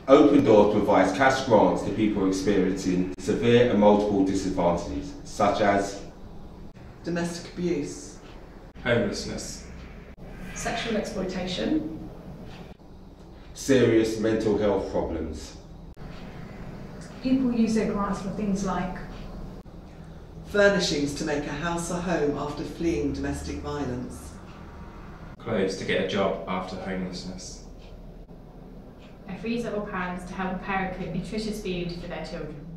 Open Doors provides cash grants to people experiencing severe and multiple disadvantages, such as domestic abuse, homelessness, sexual exploitation, serious mental health problems. People use their grants for things like furnishings to make a house a home after fleeing domestic violence, clothes to get a job after homelessness, a free several pounds to help a parent cook nutritious food for their children.